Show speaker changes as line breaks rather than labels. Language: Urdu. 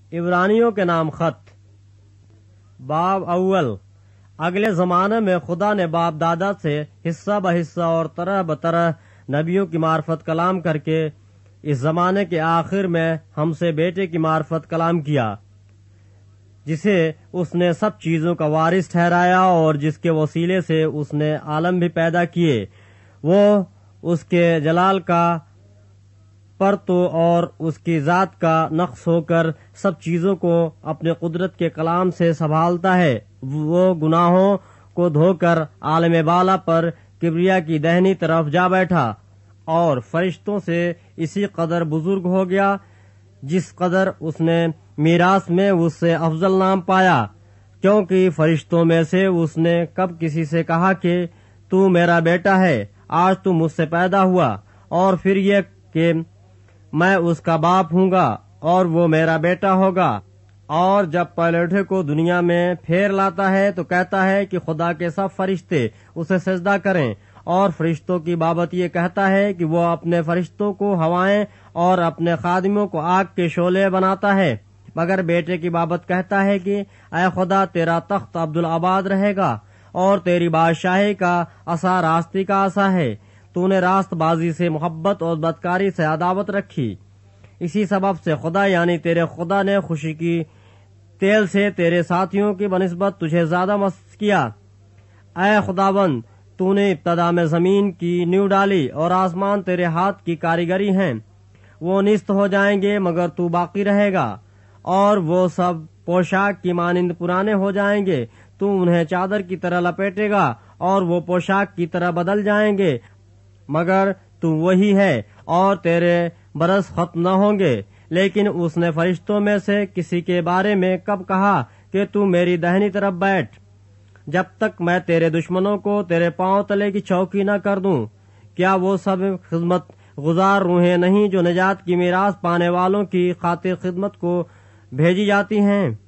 عبرانیوں کے نام خط باب اول۔ اگلے زمانے میں خدا نے باپ دادا سے حصہ بحصہ اور طرح بطرح نبیوں کی معرفت کلام کر کے اس زمانے کے آخر میں ہم سے بیٹے کی معرفت کلام کیا، جسے اس نے سب چیزوں کا وارث ٹھہرایا اور جس کے وسیلے سے اس نے عالم بھی پیدا کیے۔ وہ اس کے جلال کا پرتو اور اس کی ذات کا نقص ہو کر سب چیزوں کو اپنے قدرت کے کلام سے سنبھالتا ہے۔ وہ گناہوں کو دھو کر عالم بالا پر کبریا کی دہنی طرف جا بیٹھا اور فرشتوں سے اسی قدر بزرگ ہو گیا جس قدر اس نے میراث میں اس سے افضل نام پایا، کیونکہ فرشتوں میں سے اس نے کب کسی سے کہا کہ تو میرا بیٹا ہے، آج تو مجھ سے پیدا ہوا، اور پھر یہ کہ میں اس کا باپ ہوں گا اور وہ میرا بیٹا ہوگا۔ اور جب پلوٹھے کو دنیا میں پھیر لاتا ہے تو کہتا ہے کہ خدا کے سب فرشتے اسے سجدہ کریں، اور فرشتوں کی بابت یہ کہتا ہے کہ وہ اپنے فرشتوں کو ہوائیں اور اپنے خادموں کو آگ کے شعلے بناتا ہے، مگر بیٹے کی بابت کہتا ہے کہ اے خدا، تیرا تخت عبدالآباد رہے گا اور تیری بادشاہی کا عصا راستی کا عصا ہے۔ تو نے راست بازی سے محبت اور بدکاری سے عداوت رکھی، اسی سبب سے خدا یعنی تیرے خدا نے خوشی کی تیل سے تیرے ساتھیوں کی بنسبت تجھے زیادہ مست کیا۔ اے خداوند، تو نے ابتدا میں زمین کی نیو ڈالی اور آسمان تیرے ہاتھ کی کاریگری ہیں۔ وہ نیست ہو جائیں گے مگر تو باقی رہے گا، اور وہ سب پوشاک کی مانند پرانے ہو جائیں گے، تو انہیں چادر کی طرح لپیٹے گا اور وہ پوشاک کی طرح بدل جائیں گے، مگر تو وہی ہے اور تیرے برس ختم نہ ہوں گے۔ لیکن اس نے فرشتوں میں سے کسی کے بارے میں کب کہا کہ تو میری دہنی طرف بیٹھ، جب تک میں تیرے دشمنوں کو تیرے پاؤں تلے کی چوکی نہ کر دوں؟ کیا وہ سب خدمت گزار روحیں نہیں جو نجات کی میراث پانے والوں کی خاطر خدمت کو بھیجی جاتی ہیں؟